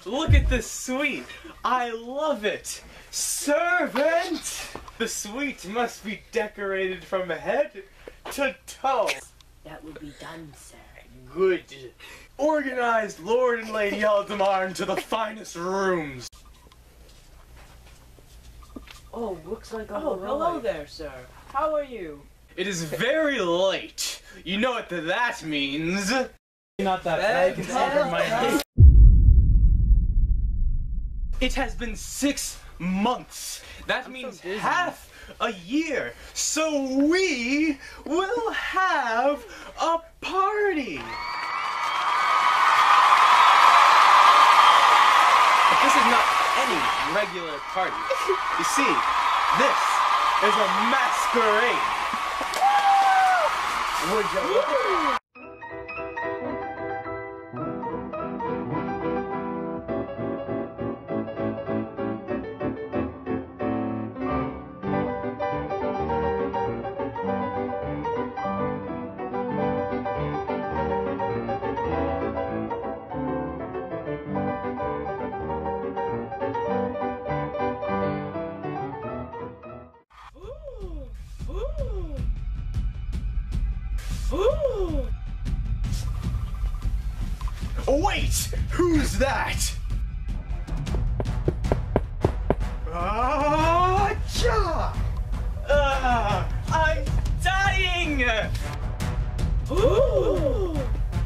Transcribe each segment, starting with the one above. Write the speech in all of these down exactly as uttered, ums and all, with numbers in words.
Look at this suite. I love it. Servant! The suite must be decorated from head to toe. That will be done, sir. Good. Organized Lord and Lady Aldemar into the finest rooms. Oh, looks like a Oh, hello there, sir. How are you? It is very late. You know what that means. Not that bad. I can cover my eyes. It has been six months. That I'm means so half a year. So we will have a party. But this is not any regular party. You see, this is a masquerade. Would you look at it? Ooh. Wait! Who's that? Ah, ja! Uh, I'm dying! Ooh.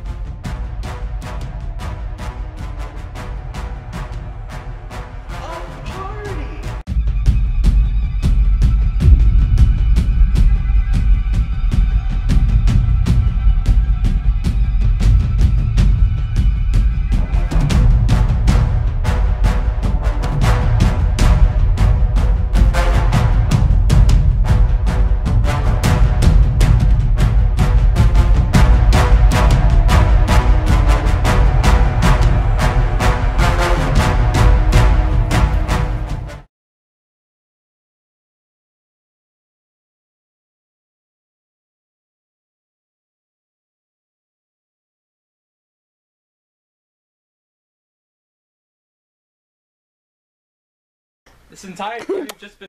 A party! This entire thing has just been